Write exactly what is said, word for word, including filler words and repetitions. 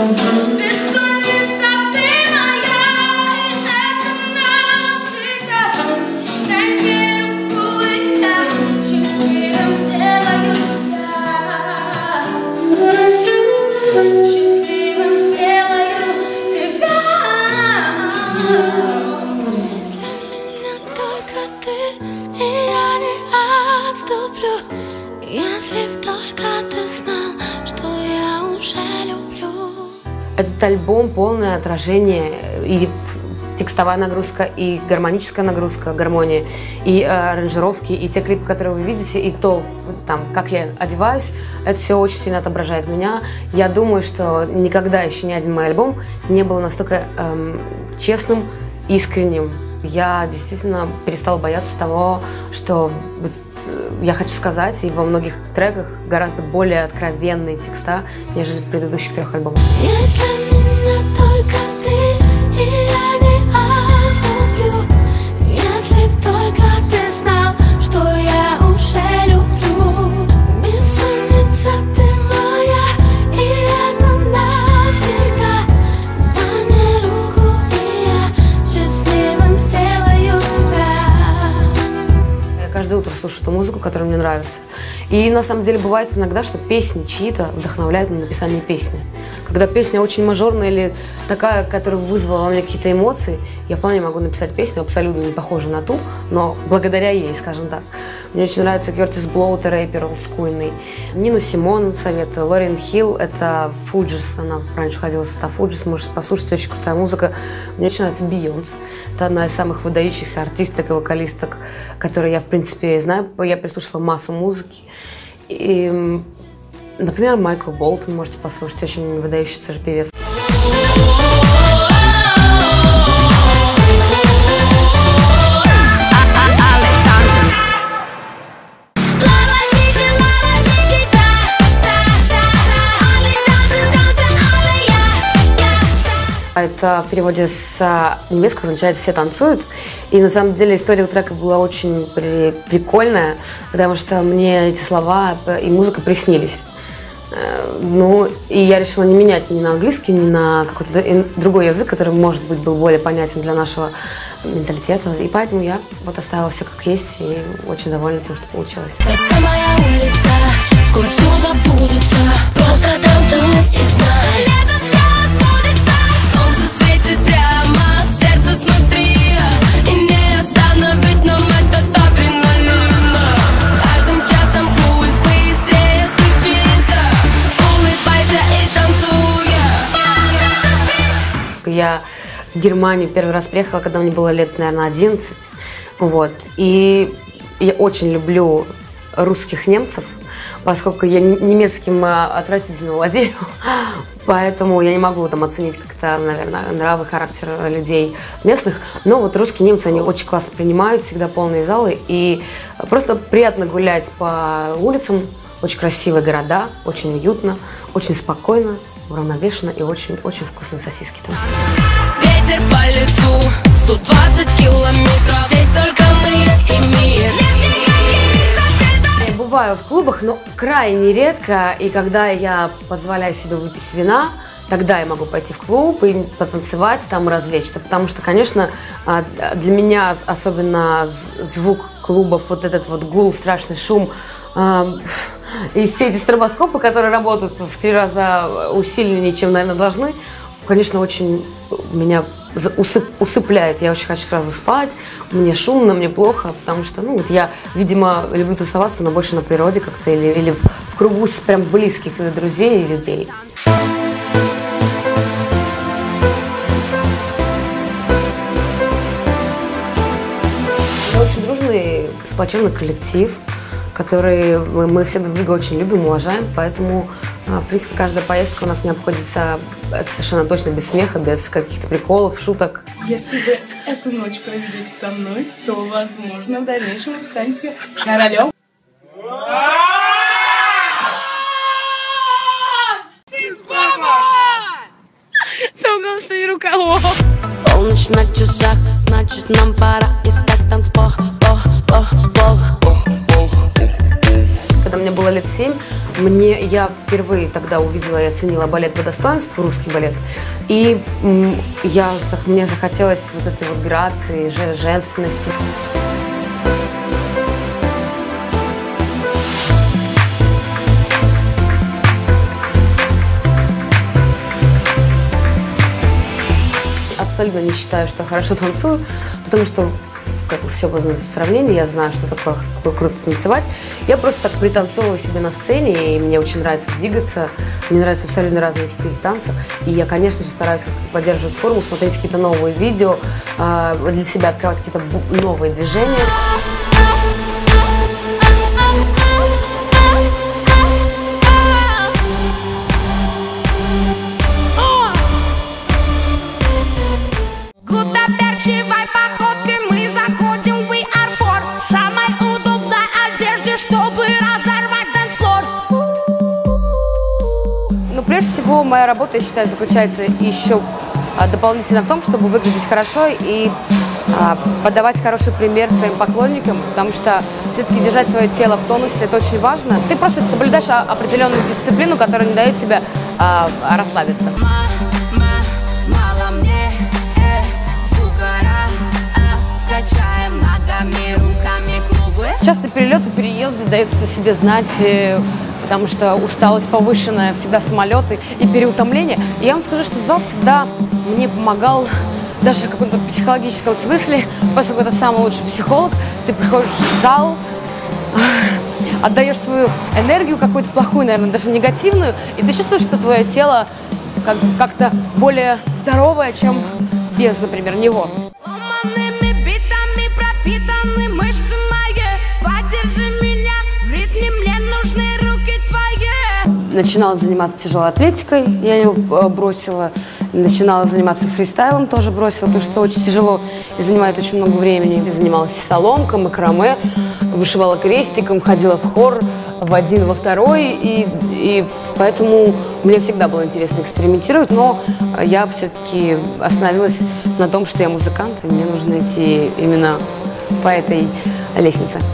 Этот альбом полное отражение и текстовая нагрузка, и гармоническая нагрузка, гармония, и э, аранжировки, и те клипы, которые вы видите, и то, там, как я одеваюсь, это все очень сильно отображает меня. Я думаю, что никогда еще ни один мой альбом не был настолько эм, честным, искренним. Я действительно перестала бояться того, что вот, я хочу сказать, и во многих треках гораздо более откровенные текста, нежели в предыдущих трех альбомах. Каждое утро слушаю эту музыку, которая мне нравится. И на самом деле бывает иногда, что песни чьи-то вдохновляют на написание песни. Когда песня очень мажорная или такая, которая вызвала у меня какие-то эмоции, я вполне могу написать песню, абсолютно не похожую на ту, но благодаря ей, скажем так. Мне очень нравится Кертис Блоу, это рэпер олдскульный. Нину Симон советую. Лорен Хилл, это Фуджис, она раньше входила в состав Фуджис, можете послушать, очень крутая музыка. Мне очень нравится Бейонсе. Это одна из самых выдающихся артисток и вокалисток, которые я, в принципе, знаю. Я прислушала массу музыки. И, например, Майкл Болтон можете послушать, очень выдающийся тоже певец. Это в переводе с немецкого означает «все танцуют». И на самом деле история у трека была очень при прикольная, потому что мне эти слова и музыка приснились. Ну, и я решила не менять ни на английский, ни на какой-то другой язык, который, может быть, был более понятен для нашего менталитета. И поэтому я вот оставила все как есть и очень довольна тем, что получилось. Это моя улица, скоро все забудется, просто танцуй и знай. Летом все сбудется, солнце светит прямо в сердце, смотри, и не остановить нам этот адреналин. С каждым часом пульс быстрее стучит, улыбайся и танцуй. Я в Германию первый раз приехала, когда мне было лет, наверное, одиннадцать. Вот. И я очень люблю русских немцев, поскольку я немецким отвратительно владею, поэтому я не могу там оценить как-то, наверное, нравы, характер людей местных. Но вот русские немцы, они очень классно принимают, всегда полные залы, и просто приятно гулять по улицам, очень красивые города, очень уютно, очень спокойно, уравновешенно и очень-очень вкусные сосиски там. Ветер по лицу, сто двадцать километров, здесь только мы и мир. Я бываю в клубах, но крайне редко, и когда я позволяю себе выпить вина, тогда я могу пойти в клуб и потанцевать, там развлечься. Потому что, конечно, для меня особенно звук клубов, вот этот вот гул, страшный шум, и все эти стробоскопы, которые работают в три раза усиленнее, чем, наверное, должны, конечно, очень меня усып, усыпляет. Я очень хочу сразу спать, мне шумно, мне плохо, потому что, ну, вот я, видимо, люблю тусоваться, но больше на природе как-то или, или в, в кругу с прям близких друзей и людей. Очень дружный, сплоченный коллектив, который мы, мы все друг друга очень любим, уважаем, поэтому, в принципе, каждая поездка у нас не обходится совершенно точно без смеха, без каких-то приколов, шуток. Если вы эту ночь проведете со мной, то, возможно, в дальнейшем вы станете королем. Согнулся и рукавом. Полночь на часах, значит, нам пора искать танцпол. Когда мне было лет семь, мне, я впервые тогда увидела и оценила балет по достоинству, русский балет. И м, я, мне захотелось вот этой вот грации, женственности. Абсолютно не считаю, что я хорошо танцую, потому что как все познается в сравнении, я знаю, что такое, такое круто танцевать. Я просто так пританцовываю себе на сцене, и мне очень нравится двигаться. Мне нравятся абсолютно разные стили танца. И я, конечно же, стараюсь как-то поддерживать форму, смотреть какие-то новые видео, для себя открывать какие-то новые движения. Прежде всего, моя работа, я считаю, заключается еще а, дополнительно в том, чтобы выглядеть хорошо и а, подавать хороший пример своим поклонникам, потому что все-таки держать свое тело в тонусе – это очень важно. Ты просто соблюдаешь определенную дисциплину, которая не дает тебе а, расслабиться. Часто перелеты, переезды дают о себе знать, потому что усталость повышенная, всегда самолеты и переутомление. И я вам скажу, что зал всегда мне помогал, даже в каком-то психологическом смысле, поскольку это самый лучший психолог. Ты приходишь в зал, отдаешь свою энергию какую-то плохую, наверное, даже негативную, и ты чувствуешь, что твое тело как- как-то более здоровое, чем без, например, него. Начинала заниматься тяжелой атлетикой, я ее бросила. Начинала заниматься фристайлом, тоже бросила, потому что очень тяжело и занимает очень много времени. Я занималась соломкой, макраме, вышивала крестиком, ходила в хор, в один, во второй. И, и поэтому мне всегда было интересно экспериментировать, но я все-таки остановилась на том, что я музыкант, и мне нужно идти именно по этой лестнице.